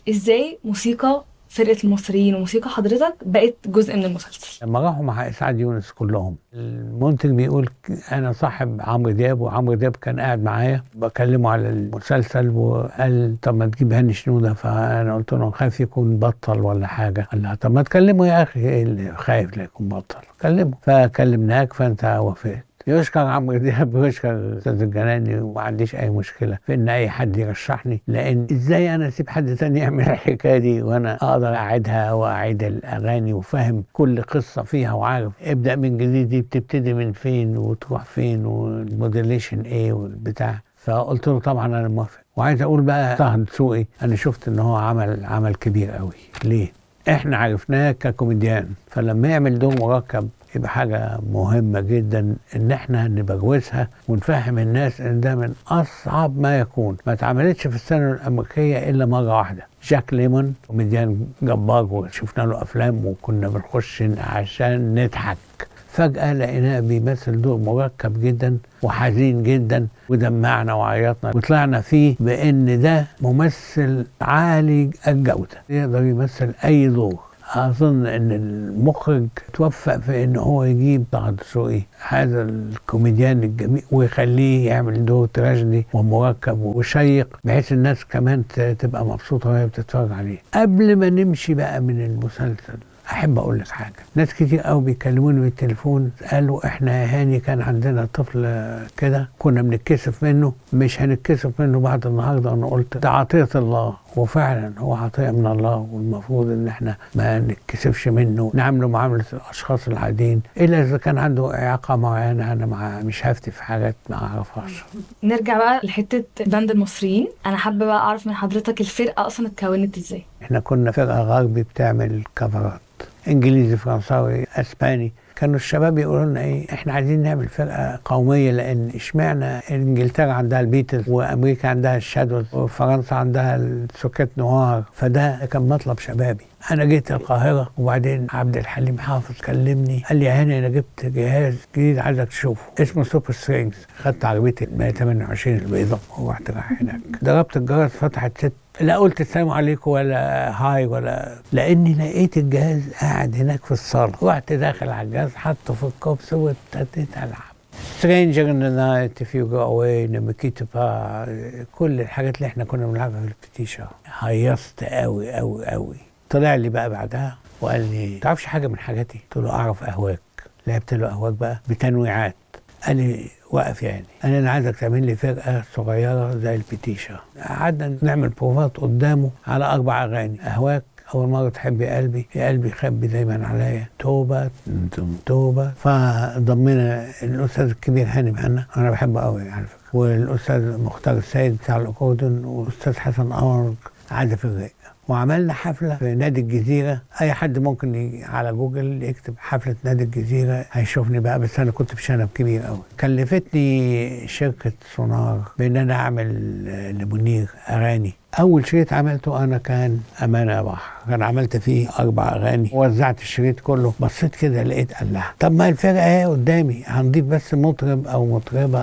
ازاي موسيقى فرقة المصريين وموسيقى حضرتك بقت جزء من المسلسل؟ لما راحوا مع اسعاد يونس كلهم، المنتج بيقول انا صاحب عمرو دياب، وعمرو دياب كان قاعد معايا بكلمه على المسلسل، وقال طب ما تجيب هاني شنودة. فانا قلت له خايف يكون بطل ولا حاجه. قال لا طب ما تكلمه يا اخي، ايه اللي خايف لا يكون بطل؟ كلمه. فكلمناك فانت وافقت. يشكر عمرو دياب ويشكر استاذ الجناني، وما عنديش اي مشكله في ان اي حد يرشحني، لان ازاي انا اسيب حد تاني يعمل الحكايه دي وانا اقدر اعيدها واعيد الاغاني وفاهم كل قصه فيها وعارف ابدا من جديد، دي بتبتدي من فين وتروح فين والموديليشن ايه والبتاع. فقلت له طبعا انا موافق. وعايز اقول بقى طه دسوقي، انا شفت ان هو عمل كبير قوي. ليه؟ احنا عرفناه ككوميديان، فلما يعمل دور مركب يبقى حاجة مهمة جدا ان احنا نبروزها ونفهم الناس ان ده من اصعب ما يكون. ما اتعملتش في السينما الامريكية الا مرة واحدة. جاك ليمون كوميديان جبار وشفنا له افلام وكنا بنخش عشان نضحك، فجأة لقيناه بيمثل دور مركب جدا وحزين جدا ودمعنا وعيطنا، وطلعنا فيه بان ده ممثل عالي الجودة يقدر يمثل اي دور. أظن إن المخرج توفق في إن هو يجيب طه دسوقي هذا الكوميديان الجميل ويخليه يعمل دور تراجيدي ومركب وشيق، بحيث الناس كمان تبقى مبسوطة وهي بتتفرج عليه. قبل ما نمشي بقى من المسلسل، أحب أقول لك حاجة. ناس كتير قوي بيكلموني بالتليفون قالوا إحنا يا هاني كان عندنا طفل كده كنا بنتكسف منه، مش هنتكسف منه بعد النهارده. أنا قلت ده عطية الله، وفعلا هو عطية من الله، والمفروض إن إحنا ما نتكسفش منه، نعمله معاملة الأشخاص العاديين، إلا إذا كان عنده إعاقة معينة. أنا مش هفتي في حاجات ما أعرفهاش. نرجع بقى لحتة باند المصريين. أنا حابة بقى أعرف من حضرتك الفرقة أصلا اتكونت ازاي؟ إحنا كنا فرقة غربي بتعمل كفرات، انجليزي فرنساوي اسباني. كانوا الشباب يقولوا لنا ايه، احنا عايزين نعمل فرقه قوميه، لان اشمعنى انجلترا عندها البيتلز وامريكا عندها الشادوز وفرنسا عندها السوكيت نوار. فده كان مطلب شبابي. انا جيت القاهره وبعدين عبد الحليم حافظ كلمني قال لي يا هاني انا جبت جهاز جديد عايزك تشوفه اسمه سوبر سترينجز. خدت عربيتي 128 البيضاء ورحت رايح هناك، ضربت الجرس فتحت ست، لا قلت السلام عليكم ولا هاي ولا، لاني لقيت الجهاز قاعد هناك في الصاله. رحت داخل على الجهاز حطه في الكوبس وابتديت العب Stranger in the Night, If You Go Away, نمكيتو با، كل الحاجات اللي احنا كنا بنلعبها في البتيشة. هيصت قوي قوي قوي. طلع لي بقى بعدها وقال لي تعرفش حاجه من حاجاتي؟ قلت له اعرف اهواك. لعبت له اهواك بقى بتنويعات. قال لي وقف يعني، انا عايزك تعمل لي فرقه صغيره زي البتيشة. قعدنا نعمل بروفات قدامه على 4 اغاني. اهواك، اول مره تحب يا قلبي، يا قلبي خبي دايما عليا، توبه توبه. فضمنا الاستاذ الكبير هاني مهنا، انا بحبه قوي على فكره، والاستاذ مختار السيد بتاع الاكوردون، والاستاذ حسن قمر عازف الرق. وعملنا حفلة في نادي الجزيرة. أي حد ممكن على جوجل يكتب حفلة نادي الجزيرة هيشوفني بقى، بس أنا كنت بشنب كبير قوي. كلفتني شركة سونار بإن أنا أعمل لمنير أغاني. أول شريط عملته أنا كان أمانة يا بحر، كان عملت فيه 4 أغاني، وزعت الشريط كله. بصيت كده لقيت الله، طب ما الفرقة اهي قدامي، هنضيف بس مطرب أو مطربة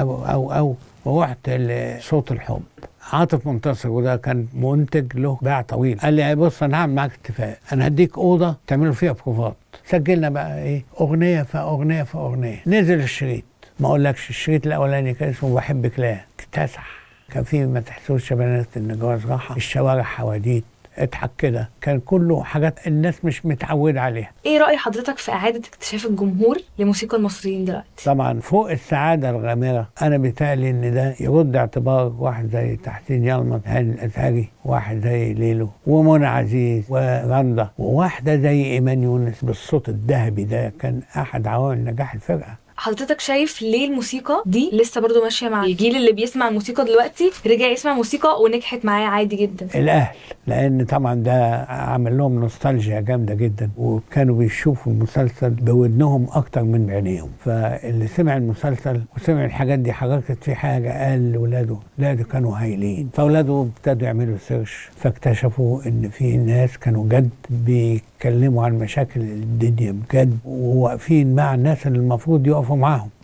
أو ورحت لصوت الحب. عاطف منتصر، وده كان منتج له باع طويل، قال لي بص انا هعمل معاك اتفاق، انا هديك اوضه تعملوا فيها بروفات. سجلنا بقى ايه، اغنيه فاغنيه فاغنيه. نزل الشريط، ما اقولكش الشريط الاولاني كان اسمه بحبك لا، اكتسح. كان فيه ما تحسوش يا بنات ان جواز راحه، الشوارع حواديت، اضحك كده، كان كله حاجات الناس مش متعودة عليها. ايه رأي حضرتك في إعادة اكتشاف الجمهور لموسيقى المصريين دلوقتي؟ طبعا فوق السعادة الغامرة، أنا بيتهيألي إن ده يرد اعتبار واحد زي تحسين يلمط، هاني الأزهري، واحد زي ليلو ومنى عزيز ورندا، وواحدة زي إيمان يونس بالصوت الذهبي ده، كان أحد عوامل نجاح الفرقة. حضرتك شايف ليه الموسيقى دي لسه برضو ماشيه مع الجيل اللي بيسمع الموسيقى دلوقتي، رجع يسمع موسيقى ونجحت معاه عادي جدا؟ الاهل، لان طبعا ده عامل لهم نوستالجيا جامده جدا، وكانوا بيشوفوا المسلسل بودنهم اكتر من بعينيهم. فاللي سمع المسلسل وسمع الحاجات دي حركت في حاجه، قال لاولاده، اولاده كانوا هايلين، فاولاده ابتدوا يعملوا سيرش، فاكتشفوا ان في ناس كانوا جد بيتكلموا عن مشاكل الدنيا بجد، وواقفين مع الناس اللي المفروض يقفوا معاهم.